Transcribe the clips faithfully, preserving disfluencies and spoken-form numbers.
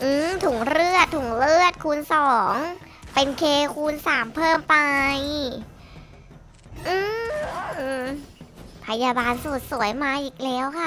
อืมถุงเลือดถุงเลือดคูณสองเป็นเคคูณสามเพิ่มไปอืมพยาบาลสูตรสวยมาอีกแล้วค่ะ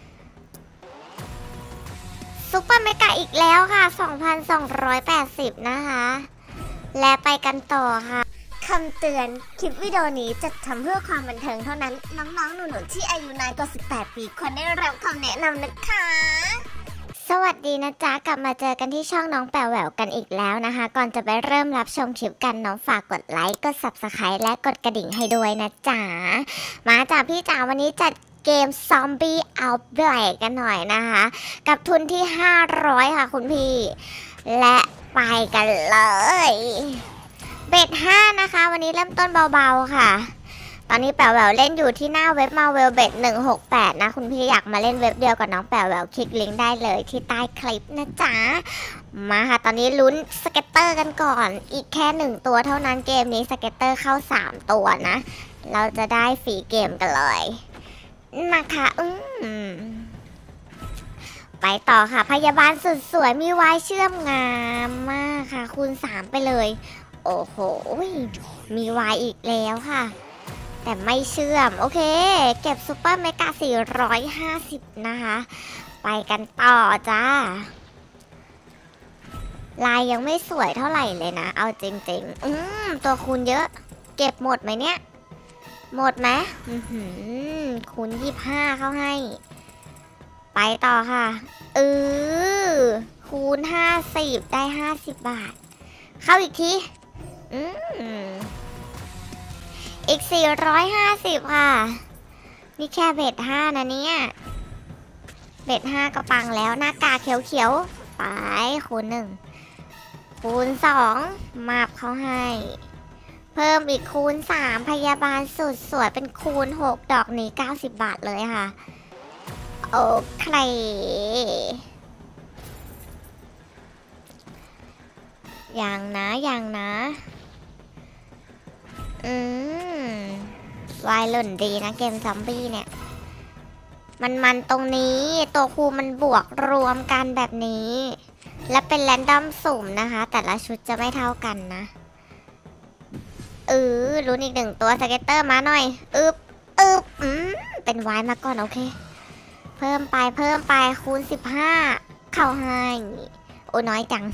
ซุปเปอร์เมกะอีกแล้วค่ะ สองพันสองร้อยแปดสิบ นะคะและไปกันต่อค่ะคำเตือนคลิปวิดีโอนี้จะทำเพื่อความบันเทิงเท่านั้นน้องๆหนูๆที่อายุน้อยกว่าสิบแปดปีควรได้รับคำแนะนำนะคะสวัสดีนะจ๊ะกลับมาเจอกันที่ช่องน้องแป๋วแหววกันอีกแล้วนะคะก่อนจะไปเริ่มรับชมคลิปกันน้องฝากกดไลค์กด ซับสไครบ์ และกดกระดิ่งให้ด้วยนะจ๊ะมาจ้ะพี่จ๋าวันนี้จัดเกมซอมบี้เอาท์เบรกกันหน่อยนะคะกับทุนที่ห้าร้อยค่ะคุณพี่และไปกันเลยเบ็ดห้านะคะวันนี้เริ่มต้นเบาๆค่ะตอนนี้แป๋วแหววเล่นอยู่ที่หน้าเว็บมาเวลเบ็ดหนึ่งหกแปดนะคุณพี่อยากมาเล่นเว็บเดียวกับน้องแป๋วแหววคลิกลิงก์ได้เลยที่ใต้คลิปนะจ๊ะมาค่ะตอนนี้ลุ้นสเก็ตเตอร์กันก่อนอีกแค่หนึ่งตัวเท่านั้นเกมนี้สเก็ตเตอร์เข้าสามตัวนะเราจะได้ฟรีเกมกันเลยมาค่ะอืมไปต่อค่ะพยาบาลสุดสวยมีไว้เชื่อมงามมากค่ะคูณสามไปเลยโอ้โหมีไว้อีกแล้วค่ะแต่ไม่เชื่อมโอเคเก็บซุปเปอร์เมกาสี่ร้อยห้าสิบนะคะไปกันต่อจ้าลายยังไม่สวยเท่าไหร่เลยนะเอาจริงๆอืมตัวคูณเยอะเก็บหมดไหมเนี่ยหมดไหมคูณยี่สิบห้าเข้าให้ไปต่อค่ะเออคูณห้าสิบได้ห้าสิบบาทเข้าอีกทีอืมอีกสี่ร้อยห้าสิบค่ะนี่แค่เบ็ดห้านะเนี่ยเบ็ดห้าก็ปังแล้วหน้ากากเขียวๆไปคูณหนึ่งคูณสองมาบเขาให้เพิ่มอีกคูณสามพยาบาลสุดสวยเป็นคูณหกดอกนี้เก้าสิบบาทเลยค่ะโอเคอย่างนะอย่างนะอืมวายหล่นดีนะเกมซอมบี้เนี่ยมันมันตรงนี้ตัวคูมันบวกรวมกันแบบนี้และเป็นแรนดอมสุ่มนะคะแต่ละชุดจะไม่เท่ากันนะเออลุ้นอีกหนึ่งตัวสเก็ตเตอร์มาหน่อยอึบอึบอืมเป็นวายมาก่อนโอเคเพิ่มไปเพิ่มไปคูณสิบห้าเข้าให้โอ้น้อยจัง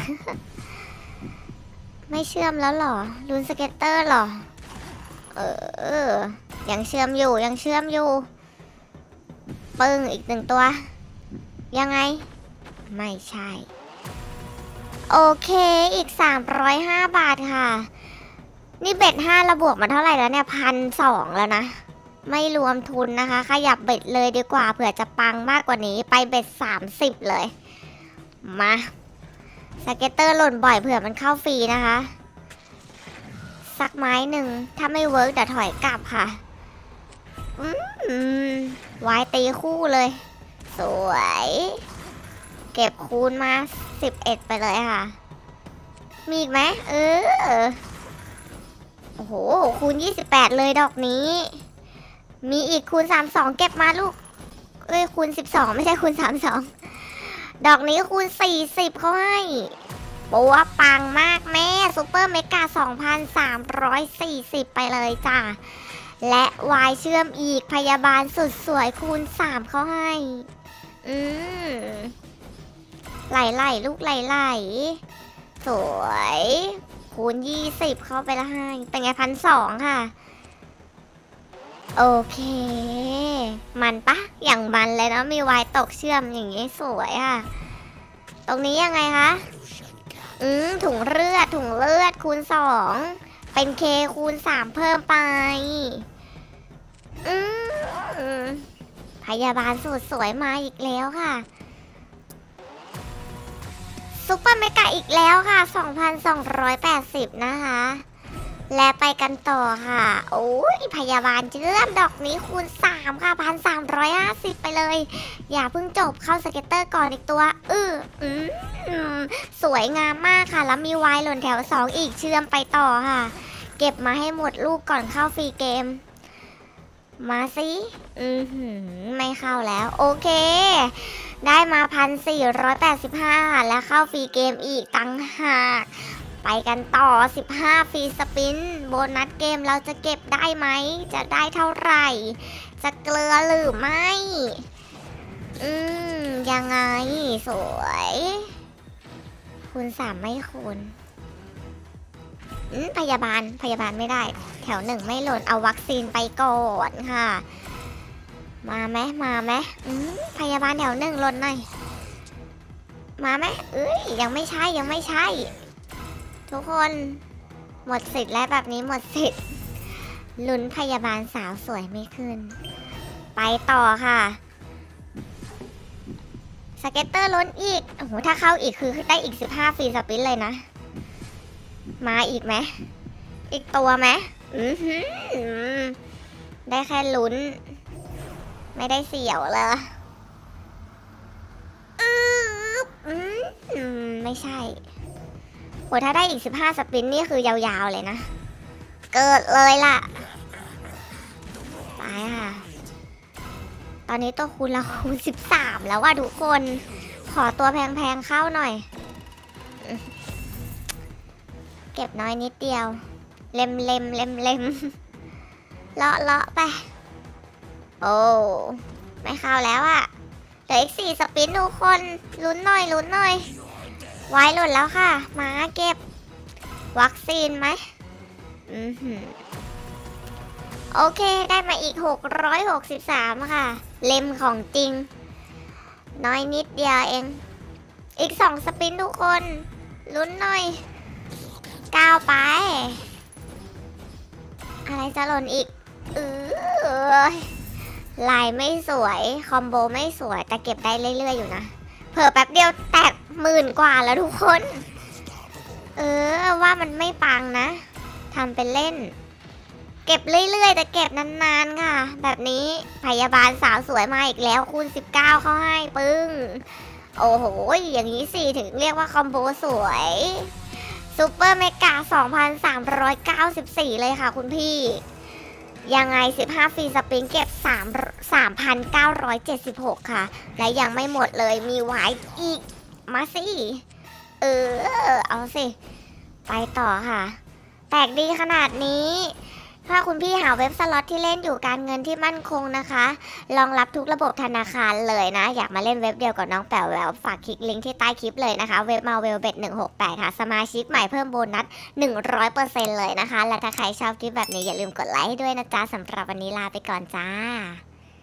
ไม่เชื่อมแล้วหรอลุ้นสเก็ตเตอร์หรอเออยังเชื่อมอยู่ยังเชื่อมอยู่ปึ้งอีกหนึ่งตัวยังไงไม่ใช่โอเคอีกสามร้อยห้าบาทค่ะนี่เบ็ดห้าระบวกมาเท่าไหร่แล้วเนี่ยพันสองแล้วนะไม่รวมทุนนะคะขยับเบ็ดเลยดีกว่าเผื่อจะปังมากกว่านี้ไปเบ็ดสามสิบเลยมาสเก็ตเตอร์หล่นบ่อยเผื่อมันเข้าฟรีนะคะสักไม้หนึ่งถ้าไม่เวิร์กเดี๋ยวถอยกลับค่ะอืมวายตีคู่เลยสวยเก็บคูณมาสิบเอ็ดไปเลยค่ะมีอีกไหมเออโอ้โหคูณยี่สิบแปดเลยดอกนี้มีอีกคูณสามสิบสองเก็บมาลูกเอ้ยคูณสิบสองไม่ใช่คูณสามสิบสองดอกนี้คูณสี่สิบเขาให้ปัวปังมากแม่ซุปเปอร์เมกา สองพันสามร้อยสี่สิบ ไปเลยจ้าและวายเชื่อมอีกพยาบาลสุดสวยคูณสามเขาให้อืมไหลไหลลูกไหลไหลสวยคูณยี่สิบเข้าไปละให้เป็นไงพันสองค่ะโอเคมันปะอย่างมันเลยนะมีวายตกเชื่อมอย่างนี้สวยอ่ะตรงนี้ยังไงคะอืมถุงเลือดถุงเลือดคูณสองเป็นเคคูณสามเพิ่มไปอืมพยาบาลสุดสวยมาอีกแล้วค่ะซุปเปอร์เมกะอีกแล้วค่ะ สองพันสองร้อยแปดสิบ นะคะและไปกันต่อค่ะโอ้ยพยาบาลเชื่อมดอกนี้คูณสามค่ะ หนึ่งพันสามร้อยห้าสิบ ไปเลยอย่าเพิ่งจบเข้าสเก็ตเตอร์ก่อนอีกตัวเอออืมสวยงามมากค่ะแล้วมีวายหล่นแถวสองอีกเชื่อมไปต่อค่ะเก็บมาให้หมดลูกก่อนเข้าฟรีเกมมาสิอืมไม่เข้าแล้วโอเคได้มาพันสี่ร้อยแปดสิบห้าและเข้าฟรีเกมอีกตั้งหากไปกันต่อสิบห้าฟรีสปินโบนัสเกมเราจะเก็บได้ไหมจะได้เท่าไหร่จะเกลือหรือไม่อืมยังไงสวยคูณสามไม่คูณอืมพยาบาลพยาบาลไม่ได้แถวหนึ่งไม่หล่นเอาวัคซีนไปก่อนค่ะมาไหมมาไหมอืมพยาบาลแถวหนึ่งหล่นหน่อยมาไหมเอ้ยยังไม่ใช่ยังไม่ใช่ทุกคนหมดสิทธิ์แล้วแบบนี้หมดสิทธิ์ลุ้นพยาบาลสาวสวยไม่ขึ้นไปต่อค่ะสเก็ตเตอร์ล้นอีกโอ้โหถ้าเข้าอีกคือได้อีกสิบห้าฟรีสปินเลยนะมาอีกไหมอีกตัวไหมอือหือได้แค่ลุ้นไม่ได้เสี่ยวเลยอืออืมไม่ใช่โหถ้าได้อีกสิบห้าสปินนี่คือยาวๆเลยนะเกิดเลยล่ะไปค่ะตอนนี้ตัวคูณเราคูณสิบสามแล้วว่ะทุกคนขอตัวแพงๆเข้าหน่อยเก็บน้อยนิดเดียวเล็มเล็มเล็มเล็มเลาะเลาะไปโอ้ไม่เข้าแล้วอะเหลืออีกสี่สปินทุกคนลุ้นหน่อยลุ้นหน่อยไว้หล่นแล้วค่ะมาเก็บวัคซีนไหมอือหือโอเคได้มาอีกหกร้อยหกสิบสามค่ะเล็มของจริงน้อยนิดเดียวเองอีกสองสปินทุกคนลุ้นหน่อยก้าวไปอะไรจะหล่นอีกเออลายไม่สวยคอมโบไม่สวยแต่เก็บได้เรื่อยๆอยู่นะเผลอแป๊บเดียวแตะหมื่นกว่าแล้วทุกคนเออว่ามันไม่ปังนะทำเป็นเล่นเก็บเรื่อยๆแต่เก็บนานๆค่ะแบบนี้พยาบาลสาวสวยมาอีกแล้วคูณสิบเก้าเข้าให้ปึ้งโอ้โหอย่างนี้สิถึงเรียกว่าคอมโบสวยซูเปอร์เมกา สองพันสามร้อยเก้าสิบสี่ เลยค่ะคุณพี่ยังไงสิบห้าฟรีสปินเก็บ3 สามพันเก้าร้อยเจ็ดสิบหก ค่ะและยังไม่หมดเลยมีไว้อีกมาสิเออเอาสิไปต่อค่ะแตกดีขนาดนี้ถ้าคุณพี่หาเว็บสล็อตที่เล่นอยู่การเงินที่มั่นคงนะคะรองรับทุกระบบธนาคารเลยนะอยากมาเล่นเว็บเดียวกับน้องแป๋วแล้วฝากคลิกลิงก์ที่ใต้คลิปเลยนะคะเว็บมาเวลเบ็ดหนึ่งหกแปดค่ะสมาชิกใหม่เพิ่มโบนัส หนึ่งร้อยเปอร์เซ็นต์ เลยนะคะและถ้าใครชอบคลิปแบบนี้อย่าลืมกดไลค์ให้ด้วยนะจ๊ะสำหรับวันนี้ลาไปก่อนจ้า